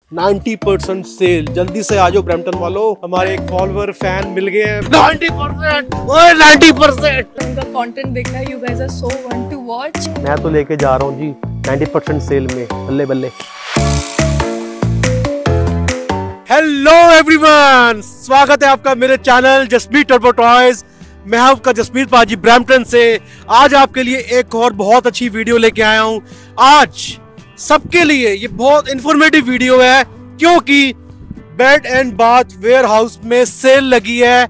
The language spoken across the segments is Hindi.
90% सेल। जल्दी से आ जाओ ब्रैम्पटन वालों, हमारे एक फॉलोअर फैन मिल गए हैं। 90% 90% उनका कंटेंट देखना है, you guys are so want to watch. मैं तो लेके जा रहा हूँ जी 90% सेल में, बल्ले बल्ले। हेलो एवरीवन, स्वागत है आपका मेरे चैनल जसमीत टर्बो टॉयज। मैं हूं आपका जसमीत पाजी ब्रैम्पटन से। आज आपके लिए एक और बहुत अच्छी वीडियो लेके आया हूं। आज सबके लिए ये बहुत इंफॉर्मेटिव वीडियो है, क्योंकि bed and bath warehouse में सेल लगी है।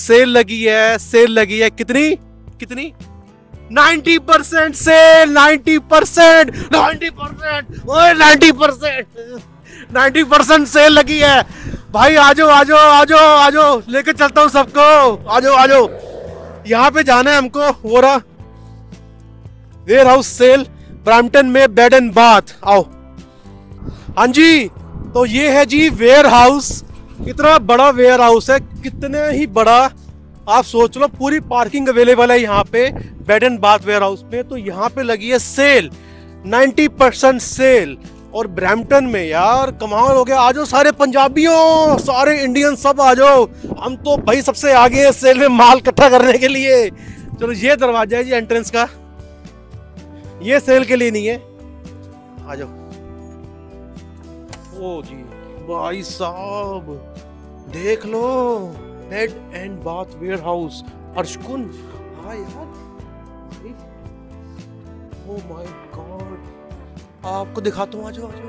कितनी 90% सेल। 90% सेल लगी है भाई। आजो लेके चलता हूँ सबको। आजो यहाँ पे जाना है हमको। वो रहा वेयर हाउस सेल ब्रैम्पटन में, बेड एंड बाथ। आओ। हाँ जी, तो ये है जी वेयर हाउस। इतना बड़ा वेयर हाउस है, कितने ही बड़ा आप सोच लो। पूरी पार्किंग अवेलेबल है यहाँ पे bed and bath warehouse में। तो यहाँ पे लगी है सेल, 90% सेल। और ब्रैम्पटन में यार कमाल हो गया। आजो सारे पंजाबियों, सारे इंडियन सब आ जाओ। हम तो भाई सबसे आगे हैं सेल में माल इकट्ठा करने के लिए। चलो ये दरवाजा है जी एंट्रेंस का, ये सेल के लिए नहीं है। आ जाओ। ओ जी भाई साहब देख लो, bed and bath warehouse अर्शकुन। हाँ यार, ओ माय गॉड, आपको दिखाता हूँ। आजो।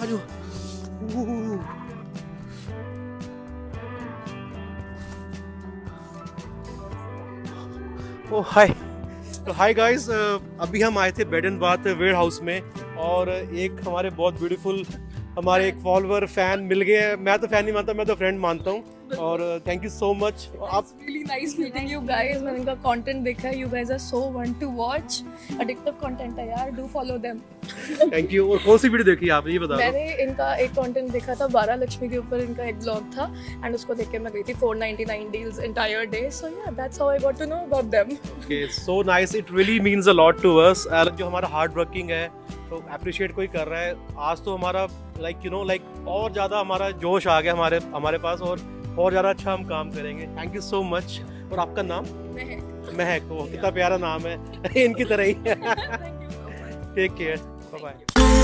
ओ हाय। तो हाय गाइस, अभी हम आए थे bed and bath warehouse में, और एक हमारे बहुत ब्यूटीफुल हमारे एक फॉलोअर फैन मिल गए हैं। मैं तो फैन नहीं मानता, मैं तो फ्रेंड मानता हूँ। और थैंक यू सो मच। आप really nice meeting you guys. मैंने इनका कंटेंट देखा है, you guys are so want to watch. Addictive content है यार, do follow them. Thank you. और कौन सी वीडियो देखी आपने, ये बता दो। मैंने इनका एक कंटेंट देखा था, 12 लक्ष्मी के ऊपर इनका एक ब्लॉग था, एंड उसको देख के मैं गई थी 499 डील्स एंटायर डे। सो या that's how I got to know about them. Okay, so nice. It really means a lot to us. जो हमारा हार्ड वर्किंग है तो अप्रिशिएट कोई कर रहा है। आज तो हमारा लाइक और ज़्यादा हमारा जोश आ गया हमारे पास, और ज़्यादा अच्छा हम काम करेंगे। Thank you so much. और आपका नाम? महक। वो कितना प्यारा नाम है, इनकी तरह ही। Take care, bye bye.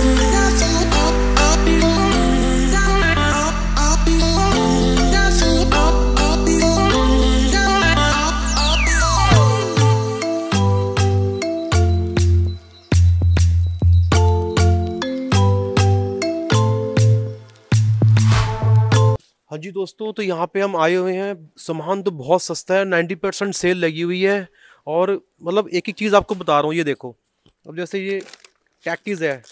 हाँ जी दोस्तों, तो यहाँ पे हम आए हुए हैं। सामान तो बहुत सस्ता है, 90% सेल लगी हुई है। और मतलब एक एक चीज़ आपको बता रहा हूँ। ये देखो, अब जैसे ये कैक्टिस है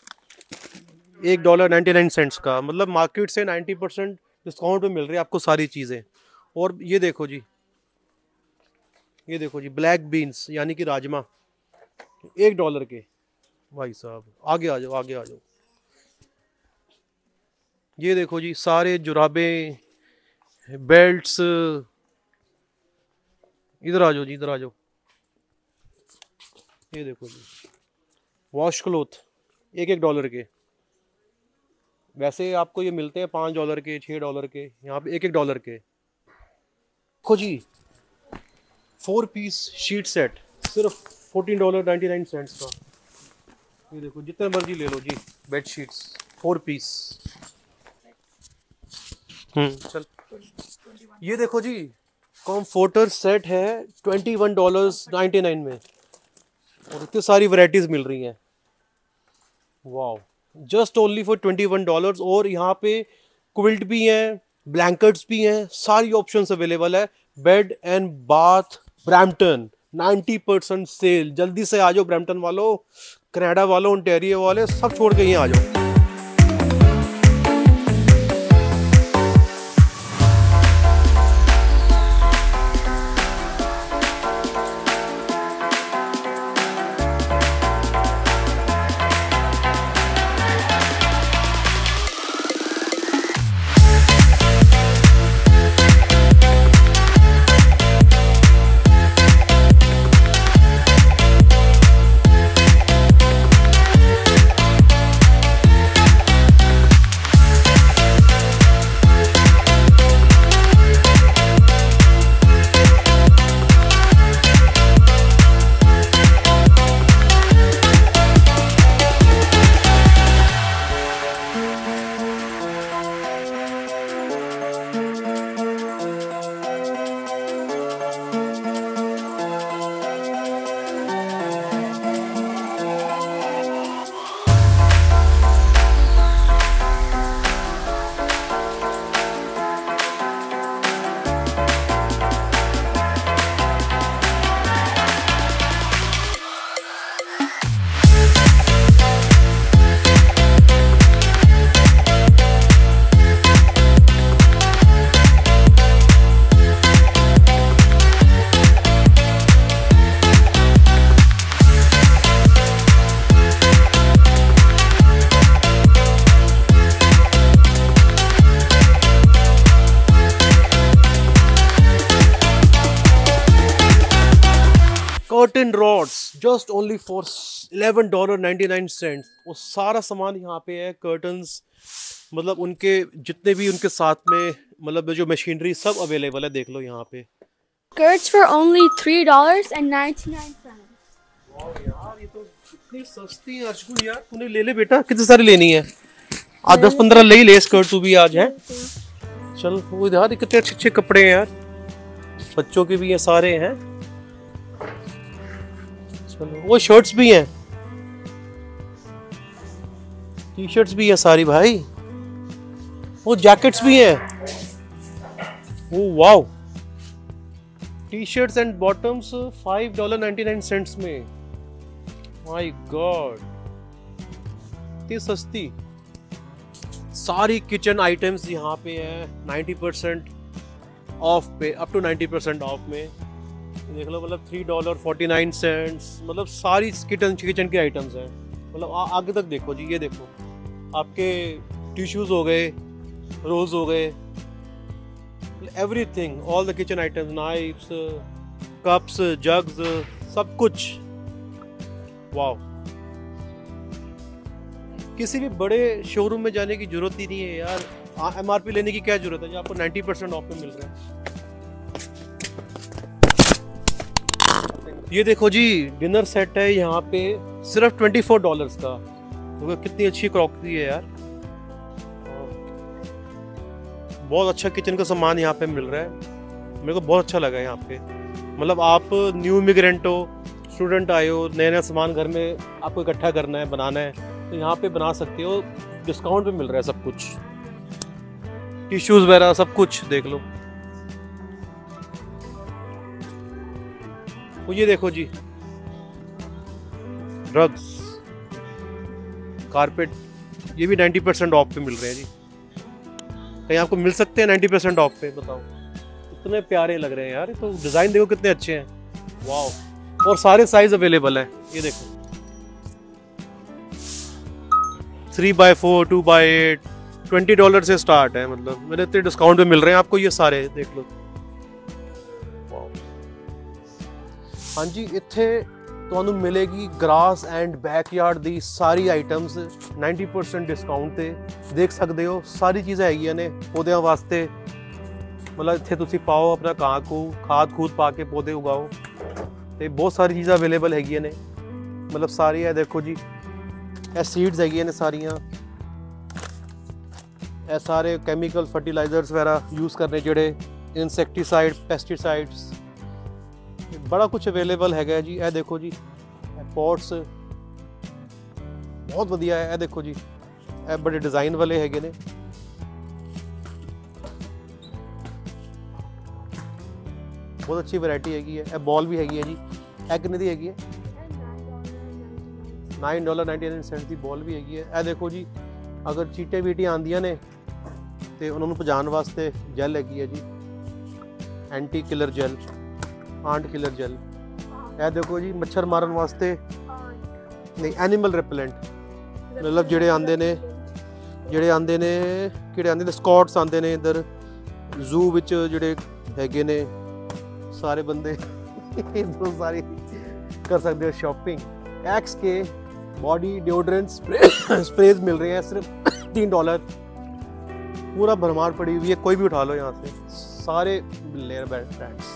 $1.99 का, मतलब मार्केट से 90% डिस्काउंट पे मिल रही है आपको सारी चीज़ें। और ये देखो जी ब्लैक बीन्स यानी कि राजमा, $1 के। भाई साहब आगे आ जाओ। ये देखो जी सारे जुराबें, बेल्ट्स। इधर आ जाओ। ये देखो जी वॉश क्लोथ, $1 के। वैसे आपको ये मिलते हैं $5 के, $6 के, यहाँ पे $1 के। देखो जी 4 पीस शीट सेट सिर्फ $14.99 का। ये देखो जितने मर्जी ले लो जी बेड शीट्स, 4 पीस। चल। ये देखो जी कॉम्फोर्टर सेट है $21.99 में, और इतनी सारी वैरायटीज मिल रही हैं। Wow, just only for $21। और यहाँ पे क्विल्ट भी हैं, ब्लैंकेट्स भी हैं, सारी ऑप्शंस अवेलेबल है। Bed and bath Brampton, 90% sale. जल्दी से आ जाओ ब्रैम्पटन वालों, कनाडा वालों, ओंटारियो वाले, सब छोड़ के यहाँ आ जाओ। Curtain rods just only for $11.99। वो सारा सामान यहाँ पे है, कर्टन्स, मतलब उनके जितने भी उनके साथ में मतलब जो मशीनरी सब अवेलेबल है, देख लो यहाँ पे। Skirts for only $3.99। यार ये तो इतनी सस्ती है अर्शगुन यार, तूने ले ले बेटा, कितनी सारी लेनी है? आज 10-15 ले ही ले स्कर्ट तू भी आज है। चल वो यार कितने अच्छे अच्छे कपड़े हैं यार, बच्चों के भी हैं, सारे हैं। चलो वो शर्ट्स भी हैं, टी शर्ट्स भी है सारी भाई, वो जैकेट्स भी हैं। Oh wow, T shirts and bottoms $5.99 में। माय गॉड, इतनी सस्ती। सारी किचन आइटम्स यहाँ पे है 90% ऑफ पे, अप टू 90% ऑफ में। देख लो मतलब $3.49, मतलब सारी किचन की आइटम्स हैं। मतलब आगे तक देखो जी, ये देखो आपके टिश्यूज हो गए, रोज हो गए, everything, all the kitchen items, knifes, cups, jugs, सब कुछ। वाओ, किसी भी बड़े शोरूम में जाने की जरूरत ही नहीं है यार, MRP लेने की क्या जरूरत है, जो आपको 90% ऑफ में मिल रहा है। ये देखो जी, डिनर सेट है यहाँ पे सिर्फ $24 का। तो कितनी अच्छी क्रॉकरी है यार, बहुत अच्छा किचन का सामान यहाँ पे मिल रहा है। मेरे को बहुत अच्छा लगा यहाँ पे। मतलब आप न्यू इमिग्रेंट हो, स्टूडेंट आए हो, नया नया सामान घर में आपको इकट्ठा करना है, बनाना है, तो यहाँ पे बना सकते हो। डिस्काउंट पे मिल रहा है सब कुछ, टिश्यूज वगैरह सब कुछ देख लो। तो ये देखो जी, ड्रग्स, कारपेट, ये भी 90% ऑफ पे मिल रहे हैं जी। कहीं आपको मिल सकते हैं 90% ऑफ पे? बताओ, इतने प्यारे लग रहे हैं यार। तो डिजाइन देखो कितने अच्छे हैं, वाओ। और सारे साइज अवेलेबल है, ये देखो 3x4, 2x8, $20 से स्टार्ट है। मतलब मेरे इतने डिस्काउंट पे मिल रहे हैं आपको ये सारे, देख लो। हाँ जी, इत्थे ਤੁਹਾਨੂੰ मिलेगी ग्रास एंड बैकयार्ड दी सारी आइटम्स 90% डिस्काउंट ਤੇ देख सकते हो। सारी चीज़ें हैगियां ने पौधों वास्ते, मतलब इत्थे तुसी पाओ अपना घाह को, खाद खूद पा के पौधे उगाओ, तो बहुत सारी चीज़ें अवेलेबल हैगियां ने। मतलब सारी है, देखो जी, ਇਹ सीड्स हैगियां ने सारियां, ਇਹ सारे कैमिकल फर्टिलाइजर्स वगैरह यूज़ करने, जेड़े इंसैक्टिसाइड, पेस्टिसाइड्स, बड़ा कुछ अवेलेबल है जी। ए देखो जी, पॉट्स बहुत वधिया है। ए देखो जी, ए बड़े डिजाइन वाले हैगे ने। बहुत अच्छी वैरायटी हैगी है। ए बॉल भी हैगी है जी। ए कितने दी हैगी है? $9.99 की बॉल भी हैगी है। ए देखो जी, अगर चीटे बीटी आंदियां ने तो उन्होंने भजाने वास्ते जैल हैगी है जी, anti killer gel, ant killer gel. ਇਹ देखो जी, मच्छर मारन वास्ते नहीं, एनिमल रिपेलेंट, मतलब ਜਿਹੜੇ ਆਂਦੇ ਨੇ ਕਿਹੜੇ ਆਂਦੇ ਨੇ ਸਕਾਟਸ ਆਂਦੇ ਨੇ ਇਧਰ ਜ਼ੂ ਵਿੱਚ, ਜਿਹੜੇ ਹੈਗੇ ਨੇ ਸਾਰੇ ਬੰਦੇ ਇਧਰੋਂ ਸਾਰੀ कर सकते हो शॉपिंग। एक्स के बॉडी डिओड्रेंट स्प्रेज मिल रहे हैं सिर्फ $3। पूरा भरमार पड़ी हुई है, कोई भी उठा लो यहाँ से, सारे लेयर ब्रांड्स।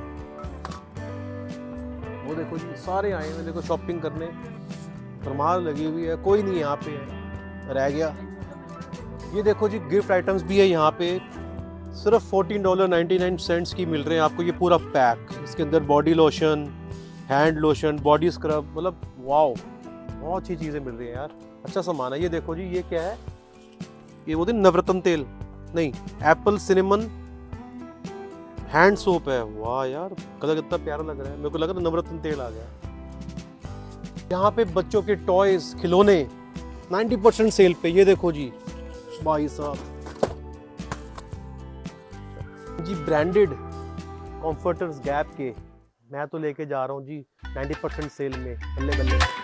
वो देखो जी, सारे आए हैं देखो शॉपिंग करने, भरमार लगी हुई है, कोई नहीं यहाँ पे है रह गया। ये देखो जी, गिफ्ट आइटम्स भी है यहाँ पे, सिर्फ $14.99 की मिल रहे हैं आपको ये पूरा पैक। इसके अंदर body lotion, hand lotion, body scrub, मतलब वाओ, बहुत अच्छी चीज़ें मिल रही हैं यार, अच्छा सामान है। ये देखो जी, ये क्या है, ये वो दिन नवरत्न तेल नहीं, एप्पल सिनेमन हैंड सोप है। वाह यार, कलर कितना प्यारा लग रहा है, मेरे को लग रहा है नवरत्न तेल आ गया। यहाँ पे बच्चों के टॉयज, खिलौने 90% सेल पे। ये देखो जी भाई साहब जी, ब्रांडेड कंफर्टर्स गैप के मैं तो लेके जा रहा हूँ जी 90% सेल में, बल्ले बल्ले।